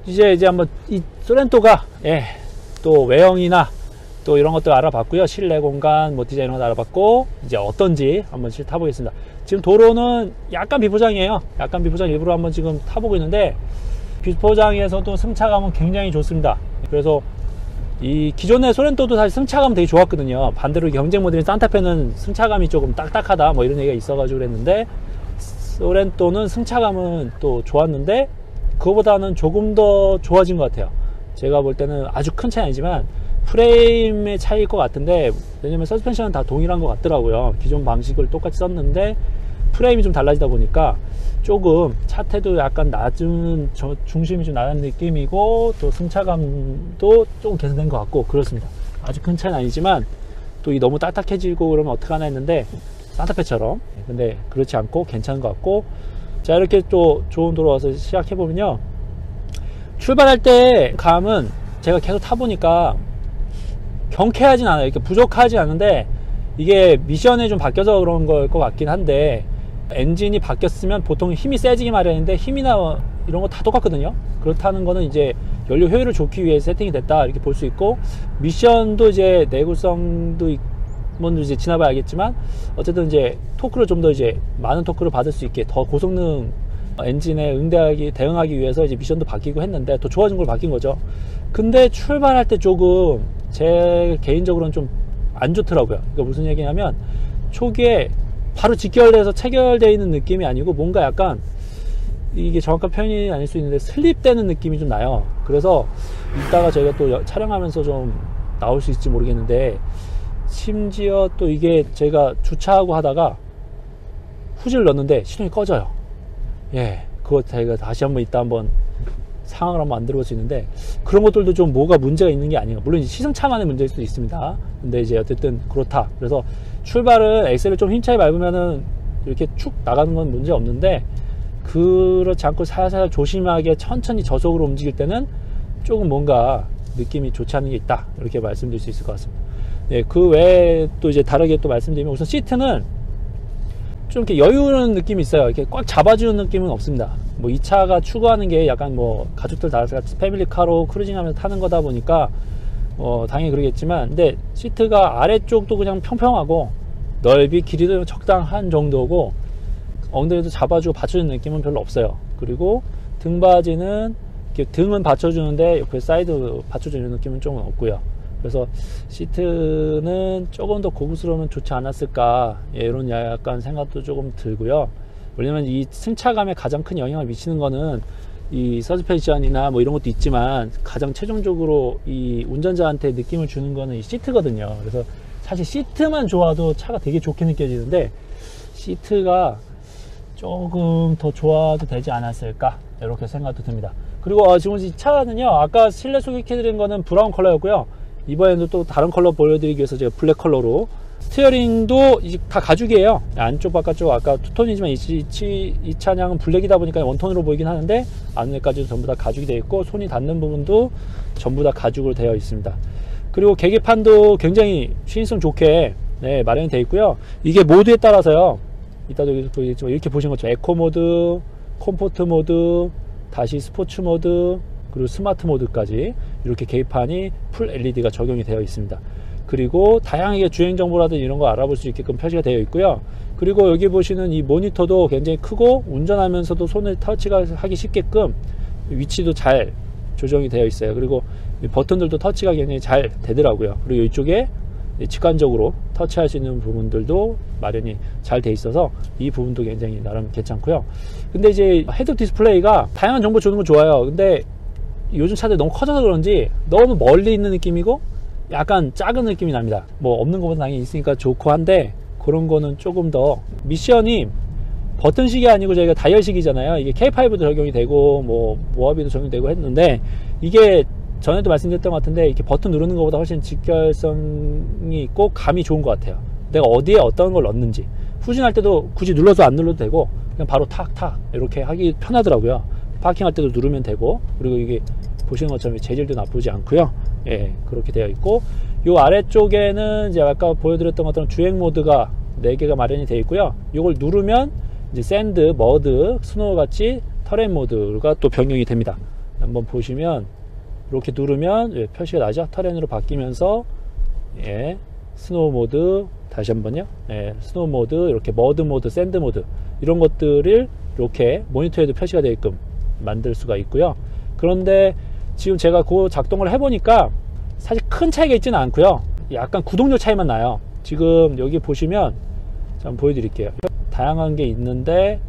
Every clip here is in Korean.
이제 한번 이 소렌토가 또 외형이나 또 이런 것들 알아봤고요. 실내 공간 뭐 디자인 을 알아봤고, 이제 어떤지 한번 타보겠습니다. 지금 도로는 약간 비포장이에요. 약간 비포장 일부러 한번 지금 타보고 있는데, 비포장에서도 승차감은 굉장히 좋습니다. 그래서 이 기존의 소렌토도 사실 승차감 되게 좋았거든요. 반대로 경쟁 모델인 산타페는 승차감이 조금 딱딱하다 뭐 이런 얘기가 있어가지고 그랬는데, 소렌토는 승차감은 또 좋았는데 그거보다는 조금 더 좋아진 것 같아요. 제가 볼 때는 아주 큰 차이 아니지만 프레임의 차이일 것 같은데, 왜냐면 서스펜션은 다 동일한 것 같더라고요. 기존 방식을 똑같이 썼는데 프레임이 좀 달라지다 보니까 조금 차태도 약간 낮은, 중심이 좀 낮은 느낌이고, 또 승차감도 조금 개선된 것 같고 그렇습니다. 아주 큰 차이는 아니지만 또 너무 딱딱해지고 그러면 어떡하나 했는데, 산타페처럼. 근데 그렇지 않고 괜찮은 것 같고. 자, 이렇게 또 좋은 도로 와서 시작해보면요, 출발할 때 감은 제가 계속 타보니까 경쾌하진 않아요. 이렇게 부족하지 않은데, 이게 미션이 좀 바뀌어서 그런 걸 것 같긴 한데, 엔진이 바뀌었으면 보통 힘이 세지기 마련인데 힘이나 이런 거 다 똑같거든요. 그렇다는 거는 이제 연료 효율을 좋기 위해 세팅이 됐다 이렇게 볼 수 있고, 미션도 이제 내구성도 뭔지 이제 지나봐야 알겠지만, 어쨌든 이제 토크를 좀 더 이제 많은 토크를 받을 수 있게 더 고성능 엔진에 대응하기 위해서 이제 미션도 바뀌고 했는데 더 좋아진 걸로 바뀐 거죠. 근데 출발할 때 조금 제 개인적으로는 좀 안 좋더라고요. 그러니까 무슨 얘기냐면, 초기에 바로 직결돼서 체결되어 있는 느낌이 아니고, 뭔가 약간, 이게 정확한 표현이 아닐 수 있는데 슬립되는 느낌이 좀 나요. 그래서 이따가 저희가 또 촬영하면서 좀 나올 수 있을지 모르겠는데, 심지어 또 이게 제가 주차하고 하다가 후진을 넣었는데 시동이 꺼져요. 그거 제가 다시 한번 이따 한번 상황을 한번 만들어 볼 수 있는데, 그런 것들도 좀 뭐가 문제가 있는 게 아닌가. 물론 시승차만의 문제일 수도 있습니다. 근데 이제 어쨌든 그렇다. 그래서 출발은 엑셀을 좀 힘차게 밟으면은 이렇게 축 나가는 건 문제 없는데, 그렇지 않고 살살 조심하게 천천히 저속으로 움직일 때는 조금 뭔가 느낌이 좋지 않은 게 있다, 이렇게 말씀드릴 수 있을 것 같습니다. 그 외에 또 이제 다르게 또 말씀드리면, 우선 시트는 좀 이렇게 여유는 느낌이 있어요. 이렇게 꽉 잡아주는 느낌은 없습니다. 뭐 이 차가 추구하는 게 약간 뭐 가족들 다 같이 패밀리카로 크루징하면서 타는 거다 보니까 당연히 그러겠지만, 근데 시트가 아래쪽도 그냥 평평하고 넓이 길이도 적당한 정도고, 엉덩이도 잡아주고 받쳐주는 느낌은 별로 없어요. 그리고 등받이는 이렇게 등은 받쳐주는데 옆에 사이드 받쳐주는 느낌은 조금 없고요. 그래서 시트는 조금 더 고급스러우면 좋지 않았을까, 이런 약간 생각도 조금 들고요. 왜냐면 이 승차감에 가장 큰 영향을 미치는 거는 이 서스펜션이나 뭐 이런 것도 있지만, 가장 최종적으로 이 운전자한테 느낌을 주는 거는 이 시트거든요. 그래서 사실 시트만 좋아도 차가 되게 좋게 느껴지는데, 시트가 조금 더 좋아도 되지 않았을까, 이렇게 생각도 듭니다. 그리고 지금 이 차는요, 아까 실내 소개해드린 거는 브라운 컬러였고요, 이번에도 또 다른 컬러 보여드리기 위해서 제가 블랙 컬러로, 스티어링도 이제 다 가죽이에요. 안쪽 바깥쪽 아까 투톤이지만 이 차량은 블랙이다 보니까 원톤으로 보이긴 하는데, 안에까지도 전부 다 가죽이 되어 있고, 손이 닿는 부분도 전부 다 가죽으로 되어 있습니다. 그리고 계기판도 굉장히 시인성 좋게 마련이 되어 있고요. 이게 모드에 따라서요, 이따도 이렇게 보시는 것처럼 에코 모드, 컴포트 모드, 다시 스포츠 모드, 그리고 스마트 모드까지 이렇게 계기판이 풀 LED가 적용이 되어 있습니다. 그리고 다양하게 주행 정보라든지 이런 거 알아볼 수 있게끔 표시가 되어 있고요. 그리고 여기 보시는 이 모니터도 굉장히 크고, 운전하면서도 손을 터치가 하기 쉽게끔 위치도 잘 조정이 되어 있어요. 그리고 버튼들도 터치가 굉장히 잘 되더라고요. 그리고 이쪽에 직관적으로 터치할 수 있는 부분들도 마련이 잘 돼 있어서 이 부분도 굉장히 나름 괜찮고요. 근데 이제 헤드업 디스플레이가 다양한 정보 주는 거 좋아요. 근데 요즘 차들이 너무 커져서 그런지 너무 멀리 있는 느낌이고 약간 작은 느낌이 납니다. 뭐 없는 것보다 당연히 있으니까 좋고 한데, 그런 거는 조금 더, 미션이 버튼식이 아니고 저희가 다이얼식이잖아요. 이게 K5도 적용이 되고 뭐 모하비도 적용되고 했는데, 이게 전에도 말씀드렸던 것 같은데, 이렇게 버튼 누르는 것보다 훨씬 직결성이 있고 감이 좋은 것 같아요. 내가 어디에 어떤 걸 넣는지, 후진할 때도 굳이 눌러서 안 눌러도 되고 그냥 바로 탁탁 이렇게 하기 편하더라고요. 파킹할 때도 누르면 되고, 그리고 이게 보시는 것처럼 재질도 나쁘지 않고요. 그렇게 되어 있고, 요 아래쪽에는 이제 아까 보여드렸던 것처럼 주행 모드가 4개가 마련이 되어 있고요. 요걸 누르면 이제 샌드, 머드, 스노우 같이 터레인 모드가 또 변경이 됩니다. 한번 보시면 이렇게 누르면 예, 표시가 나죠. 터렌으로 바뀌면서 예, 스노우 모드 다시 한번요. 예, 스노우 모드, 이렇게 머드 모드, 샌드 모드 이런 것들을 이렇게 모니터에도 표시가 되게끔 만들 수가 있고요. 그런데 지금 제가 그 작동을 해보니까 사실 큰 차이가 있지는 않고요. 약간 구동률 차이만 나요. 지금 여기 보시면 한번 보여드릴게요. 다양한 게 있는데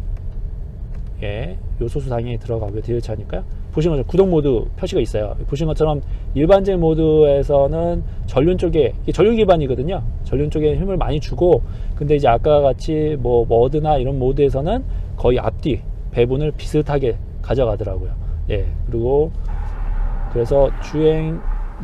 예, 요소수 당연히 들어가고요. 디젤차니까요. 보시는 것처럼 구동 모드 표시가 있어요. 보시는 것처럼 일반적인 모드에서는 전륜 쪽에, 이게 전륜 기반이거든요. 전륜 쪽에 힘을 많이 주고, 근데 이제 아까 같이 뭐 머드나 이런 모드에서는 거의 앞뒤 배분을 비슷하게 가져가더라고요. 예, 그리고 그래서 주행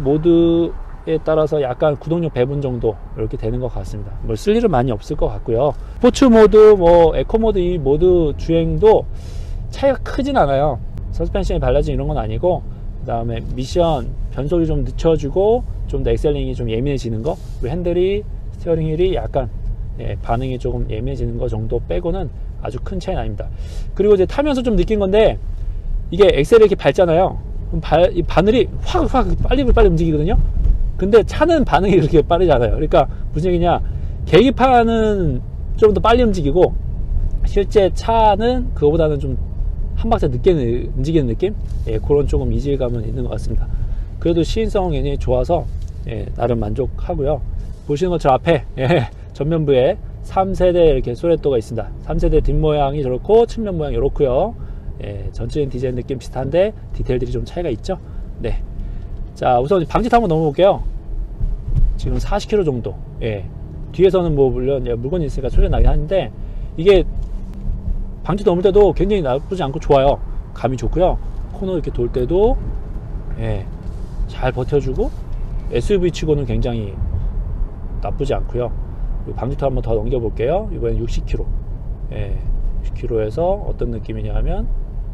모드에 따라서 약간 구동력 배분 정도 이렇게 되는 것 같습니다. 뭐 쓸 일은 많이 없을 것 같고요. 스포츠 모드, 뭐 에코 모드, 이 모드 주행도 차이가 크진 않아요. 서스펜션이 달라진 이런 건 아니고, 그 다음에 미션 변속이 좀 늦춰주고 좀 더 엑셀링이 좀 예민해지는 거, 그리고 핸들이, 스티어링 휠이 약간 예, 반응이 조금 예민해지는 거 정도 빼고는 아주 큰 차이는 아닙니다. 그리고 이제 타면서 좀 느낀 건데, 이게 엑셀을 이렇게 밟잖아요. 그럼 이 바늘이 확 빨리 움직이거든요. 근데 차는 반응이 그렇게 빠르지 않아요. 그러니까 무슨 얘기냐, 계기판은 좀 더 빨리 움직이고 실제 차는 그거보다는 좀 한 박자 늦게 움직이는 느낌? 예, 그런 조금 이질감은 있는 것 같습니다. 그래도 시인성은 굉장히 좋아서 예, 나름 만족하고요. 보시는 것처럼 앞에 예, 전면부에 3세대 이렇게 소렛도가 있습니다. 3세대 뒷모양이 저렇고 측면 모양이 이렇고요. 예, 전체적인 디자인 느낌 비슷한데 디테일들이 좀 차이가 있죠. 네. 자, 우선 방지턱 한번 넘어볼게요. 지금 40km 정도. 예. 뒤에서는 뭐 물론 물건이 있으니까 소리가 나긴 하는데, 이게 방지 넘을 때도 굉장히 나쁘지 않고 좋아요. 감이 좋고요. 코너 이렇게 돌 때도 예, 잘 버텨주고 SUV 치고는 굉장히 나쁘지 않고요. 방지턱 한번 더 넘겨볼게요. 이번엔 60km. 예, 60km에서 어떤 느낌이냐 하면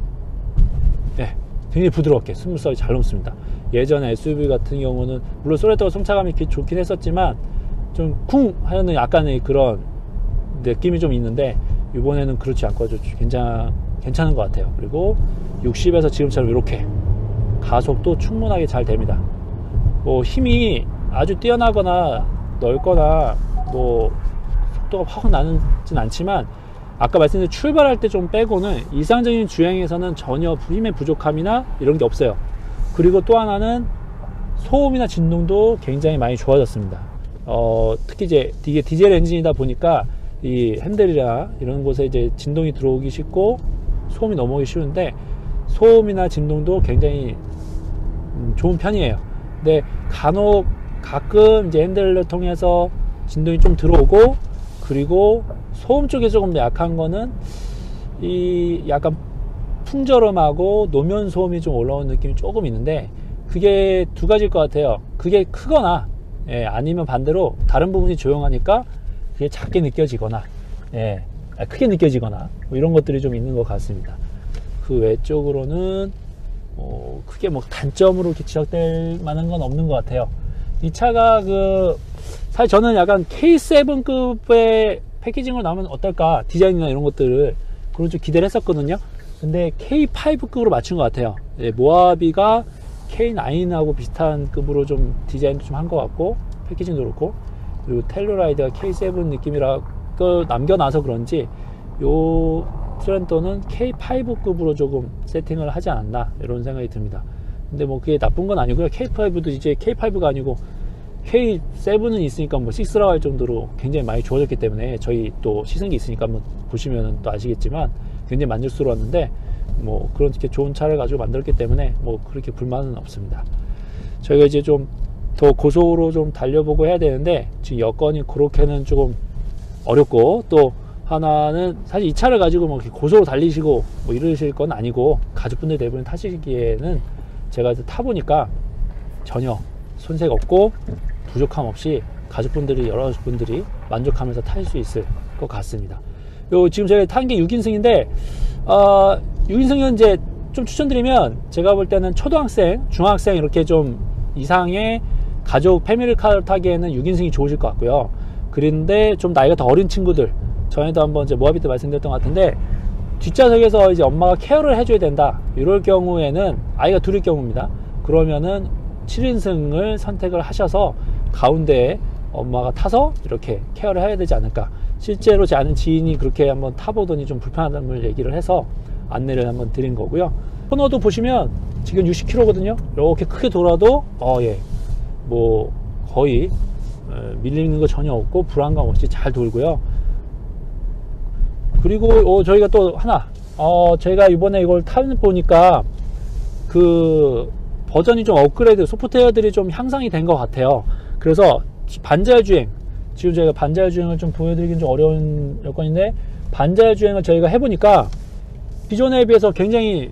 예, 굉장히 부드럽게 스무스하게 잘 넘습니다. 예전에 SUV 같은 경우는 물론 소레토가 승차감이 좋긴 했었지만 좀 쿵 하는 약간의 그런 느낌이 좀 있는데, 이번에는 그렇지 않고 아주 괜찮은 것 같아요. 그리고 60에서 지금처럼 이렇게 가속도 충분하게 잘 됩니다. 뭐 힘이 아주 뛰어나거나 넓거나 뭐 속도가 확 나진 않지만, 아까 말씀드린 출발할 때 좀 빼고는 이상적인 주행에서는 전혀 힘의 부족함이나 이런 게 없어요. 그리고 또 하나는 소음이나 진동도 굉장히 많이 좋아졌습니다. 특히 이제 이게 디젤 엔진이다 보니까 이 핸들이나 이런 곳에 이제 진동이 들어오기 쉽고 소음이 넘어오기 쉬운데, 소음이나 진동도 굉장히 좋은 편이에요. 근데 가끔 이제 핸들을 통해서 진동이 좀 들어오고, 그리고 소음 쪽에 조금 더 약한 거는 이 약간 풍절음하고 노면 소음이 좀 올라오는 느낌이 조금 있는데, 그게 두 가지일 것 같아요. 그게 크거나 예, 아니면 반대로 다른 부분이 조용하니까 그게 작게 느껴지거나 예, 크게 느껴지거나 뭐 이런 것들이 좀 있는 것 같습니다. 그 외적으로는 크게 뭐 단점으로 이렇게 지적될 만한 건 없는 것 같아요. 이 차가 사실 저는 약간 K7급의 패키징으로 나오면 어떨까, 디자인이나 이런 것들을 그런 좀 기대를 했었거든요. 근데 K5급으로 맞춘 것 같아요. 예, 모하비가 K9하고 비슷한 급으로 좀 디자인도 좀 한 것 같고, 패키징도 그렇고, 그리고 텔루라이드가 K7 느낌이라 남겨놔서 그런지 요 트렌토는 K5급으로 조금 세팅을 하지 않았나 이런 생각이 듭니다. 근데 뭐 그게 나쁜 건 아니고요. K5도 이제 K5가 아니고 K7은 있으니까 뭐 6라고 할 정도로 굉장히 많이 좋아졌기 때문에, 저희 또 시승기 있으니까 한번 보시면 또 아시겠지만 굉장히 만족스러웠는데, 뭐 그렇게 좋은 차를 가지고 만들었기 때문에 뭐 그렇게 불만은 없습니다. 저희가 이제 좀 더 고속으로 좀 달려보고 해야 되는데, 지금 여건이 그렇게는 조금 어렵고, 또 하나는 사실 이 차를 가지고 뭐 고속으로 달리시고 뭐 이러실 건 아니고, 가족분들 대부분 타시기에는 제가 타보니까 전혀 손색 없고 부족함 없이 여러 분들이 만족하면서 탈 수 있을 것 같습니다. 지금 제가 탄 게 6인승인데 6인승은 이제 좀 추천드리면, 제가 볼 때는 초등학생, 중학생 이렇게 좀 이상의 가족 패밀리카를 타기에는 6인승이 좋으실 것 같고요. 그런데 좀 나이가 더 어린 친구들, 전에도 한번 이제 모하비 때 말씀드렸던 것 같은데, 뒷좌석에서 이제 엄마가 케어를 해줘야 된다, 이럴 경우에는, 아이가 둘일 경우입니다. 그러면은 7인승을 선택을 하셔서 가운데에 엄마가 타서 이렇게 케어를 해야 되지 않을까. 실제로 제 아는 지인이 그렇게 한번 타보더니 좀 불편함을 얘기를 해서 안내를 한번 드린 거고요. 코너도 보시면 지금 60km거든요. 이렇게 크게 돌아도 예, 뭐 거의 밀리는 거 전혀 없고 불안감 없이 잘 돌고요. 그리고 저희가 또 하나, 제가 이번에 이걸 타보니까 그 버전이 좀 업그레이드, 소프트웨어들이 좀 향상이 된 것 같아요. 그래서 반자율 주행, 지금 저희가 반자율 주행을 좀 보여드리긴 좀 어려운 여건인데, 반자율 주행을 저희가 해보니까 기존에 비해서 굉장히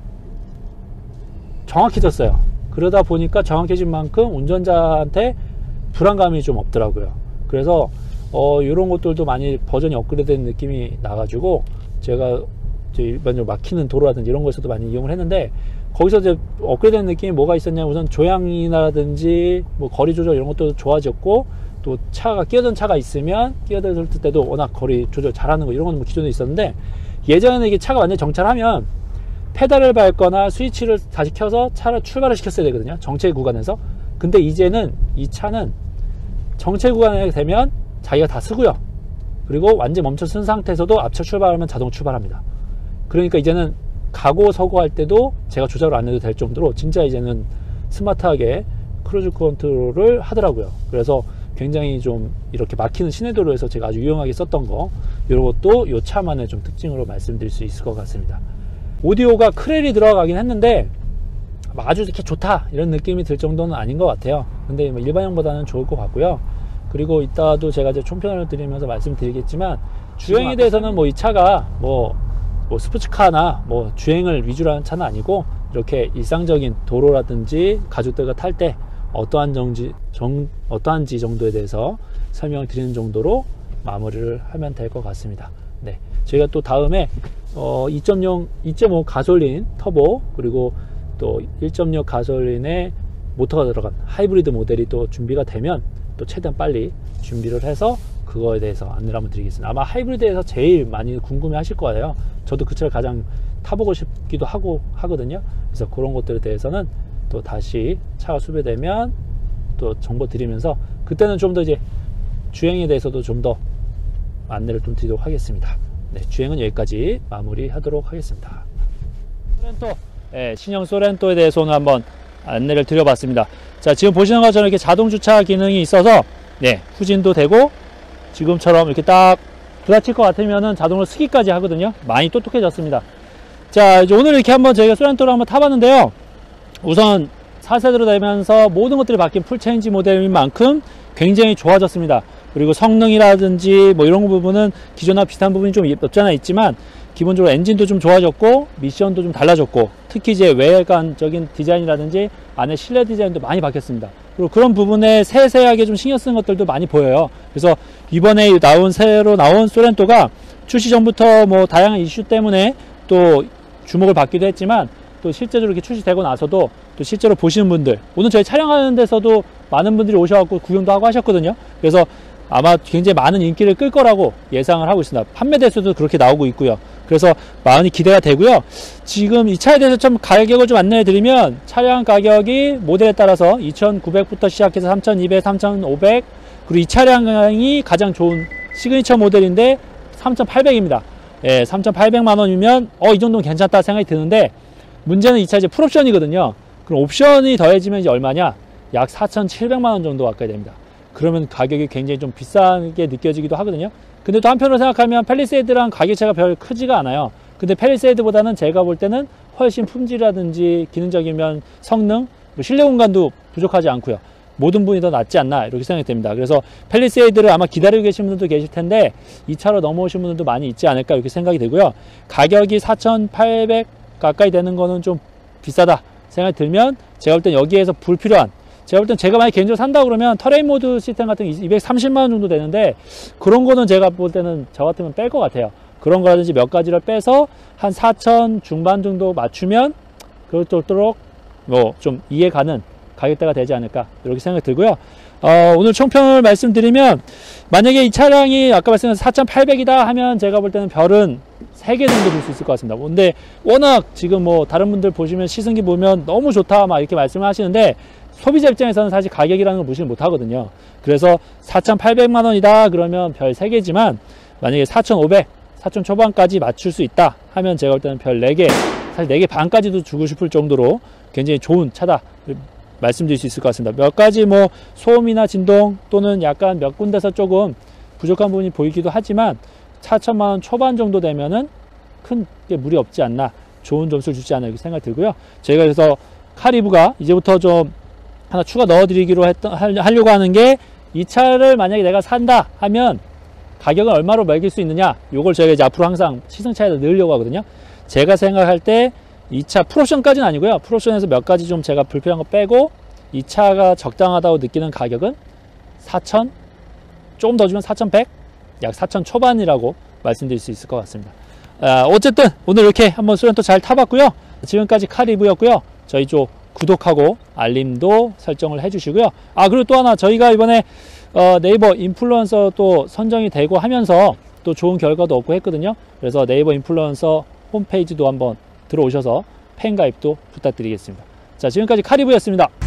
정확해졌어요. 그러다 보니까 정확해진 만큼 운전자한테 불안감이 좀 없더라고요. 그래서 이런 것들도 많이 버전이 업그레이드 된 느낌이 나가지고, 제가 일반적으로 막히는 도로라든지 이런 곳에서도 많이 이용을 했는데, 거기서 이제 업그레이드 된 느낌이 뭐가 있었냐면, 우선 조향이라든지 뭐 거리 조절 이런 것도 좋아졌고, 또 차가 끼어든 차가 있으면 끼어들 때도 워낙 거리 조절 잘하는 거, 이런 건 뭐 기존에 있었는데, 예전에는 이게 차가 완전히 정차하면 페달을 밟거나 스위치를 다시 켜서 차를 출발을 시켰어야 되거든요, 정체 구간에서. 근데 이제는 이 차는 정체 구간에 되면 자기가 다 쓰고요, 그리고 완전히 멈춰 쓴 상태에서도 앞차 출발하면 자동 출발합니다. 그러니까 이제는 가고 서고 할 때도 제가 조작을 안 해도 될 정도로 진짜 이제는 스마트하게 크루즈 컨트롤을 하더라고요. 그래서 굉장히 좀 이렇게 막히는 시내도로에서 제가 아주 유용하게 썼던 거, 이런 것도 이 차만의 좀 특징으로 말씀드릴 수 있을 것 같습니다. 오디오가 크렐이 들어가긴 했는데 아주 이렇게 좋다 이런 느낌이 들 정도는 아닌 것 같아요. 근데 일반형보다는 좋을 것 같고요. 그리고 이따도 제가 이제 총평을 드리면서 말씀드리겠지만, 주행에 대해서는 뭐 이 차가 뭐 스포츠카나 뭐 주행을 위주로 하는 차는 아니고, 이렇게 일상적인 도로라든지 가족들과 탈 때 어떠한지 정도에 대해서 설명을 드리는 정도로 마무리를 하면 될 것 같습니다. 네, 저희가 또 다음에 2.5 가솔린 터보, 그리고 또 1.6 가솔린에 모터가 들어간 하이브리드 모델이 또 준비가 되면 또 최대한 빨리 준비를 해서 그거에 대해서 안내를 한번 드리겠습니다. 아마 하이브리드에서 제일 많이 궁금해 하실 거예요. 저도 그 차를 가장 타보고 싶기도 하거든요. 그래서 그런 것들에 대해서는 또 다시 차가 수배되면 또 정보 드리면서, 그때는 좀 더 이제 주행에 대해서도 좀 더 안내를 좀 드리도록 하겠습니다. 네, 주행은 여기까지 마무리 하도록 하겠습니다. 소렌토, 신형 소렌토에 대해서 오늘 한번 안내를 드려봤습니다. 자, 지금 보시는 것처럼 이렇게 자동 주차 기능이 있어서, 네, 후진도 되고, 지금처럼 이렇게 딱 부딪힐 것 같으면은 자동으로 스기까지 하거든요. 많이 똑똑해졌습니다. 자, 이제 오늘 이렇게 한번 저희가 소렌토를 한번 타봤는데요. 우선 4세대로 되면서 모든 것들이 바뀐 풀체인지 모델인 만큼 굉장히 좋아졌습니다. 그리고 성능이라든지 뭐 이런 부분은 기존과 비슷한 부분이 좀 없지 않아 있지만, 기본적으로 엔진도 좀 좋아졌고 미션도 좀 달라졌고, 특히 이제 외관적인 디자인이라든지 안에 실내 디자인도 많이 바뀌었습니다. 그리고 그런 부분에 세세하게 좀 신경 쓰는 것들도 많이 보여요. 그래서 이번에 새로 나온 소렌토가 출시 전부터 뭐 다양한 이슈 때문에 또 주목을 받기도 했지만, 또 실제로 이렇게 출시되고 나서도 또 실제로 보시는 분들, 오늘 저희 촬영하는 데서도 많은 분들이 오셔갖고 구경도 하고 하셨거든요. 그래서 아마 굉장히 많은 인기를 끌 거라고 예상을 하고 있습니다. 판매 대수도 그렇게 나오고 있고요. 그래서 많이 기대가 되고요. 지금 이 차에 대해서 좀 가격을 좀 안내해 드리면, 차량 가격이 모델에 따라서 2,900부터 시작해서 3,200, 3,500, 그리고 이 차량이 가장 좋은 시그니처 모델인데 3,800입니다. 예, 3,800만 원이면 이 정도면 괜찮다 생각이 드는데, 문제는 이 차 이제 풀옵션이거든요. 그럼 옵션이 더해지면 이제 얼마냐? 약 4,700만 원 정도 가까이 됩니다. 그러면 가격이 굉장히 좀 비싸게 느껴지기도 하거든요. 근데 또 한편으로 생각하면 팰리세이드랑 가격 차가 별 크지가 않아요. 근데 팰리세이드보다는 제가 볼 때는 훨씬 품질이라든지 기능적인 면, 성능, 실내 공간도 부족하지 않고요. 모든 부분이 더 낫지 않나 이렇게 생각이 됩니다. 그래서 팰리세이드를 아마 기다리고 계신 분들도 계실 텐데, 이 차로 넘어오신 분들도 많이 있지 않을까 이렇게 생각이 되고요. 가격이 4,800 가까이 되는 거는 좀 비싸다 생각이 들면, 제가 볼 땐 여기에서 불필요한, 제가 볼 땐 제가 만약 개인적으로 산다 그러면 터레인 모드 시스템 같은 게 230만 원 정도 되는데, 그런 거는 제가 볼 때는 저 같으면 뺄 것 같아요. 그런 거라든지 몇 가지를 빼서 한 4,000 중반 정도 맞추면 그렇도록 뭐 좀 이해 가는 가격대가 되지 않을까 이렇게 생각이 들고요. 오늘 총평을 말씀드리면, 만약에 이 차량이 아까 말씀드린 4,800이다 하면 제가 볼 때는 별은 3개 정도 줄 수 있을 것 같습니다. 근데 워낙 지금 뭐 다른 분들 보시면 시승기 보면 너무 좋다 막 이렇게 말씀을 하시는데, 소비자 입장에서는 사실 가격이라는 걸 무시를 못 하거든요. 그래서 4,800만 원이다 그러면 별 3개지만, 만약에 4,500, 4,000 초반까지 맞출 수 있다 하면 제가 볼 때는 별 4개, 사실 4개 반까지도 주고 싶을 정도로 굉장히 좋은 차다 말씀드릴 수 있을 것 같습니다. 몇 가지 뭐 소음이나 진동 또는 약간 몇 군데서 조금 부족한 부분이 보이기도 하지만 4천만 원 초반 정도 되면은 큰 무리 없지 않나, 좋은 점수를 주지 않나 이렇게 생각이 들고요. 저희가 그래서 카리브가 이제부터 좀 하나 추가 넣어드리기로 하려고 하는 게, 이 차를 만약에 내가 산다 하면 가격은 얼마로 매길 수 있느냐, 요걸 저희가 이제 앞으로 항상 시승차에다 넣으려고 하거든요. 제가 생각할 때 이 차 풀옵션까지는 아니고요. 풀옵션에서 몇 가지 좀 제가 불필요한 거 빼고 이 차가 적당하다고 느끼는 가격은 4,000, 조금 더 주면 4,100, 약 4,000 초반이라고 말씀드릴 수 있을 것 같습니다. 어쨌든 오늘 이렇게 한번 소렌토 잘 타봤고요. 지금까지 카리브였고요. 저희 쪽 구독하고 알림도 설정을 해주시고요. 그리고 또 하나, 저희가 이번에 네이버 인플루언서 또 선정이 되고 하면서 또 좋은 결과도 얻고 했거든요. 그래서 네이버 인플루언서 홈페이지도 한번 들어오셔서 팬 가입도 부탁드리겠습니다. 자, 지금까지 카리브였습니다.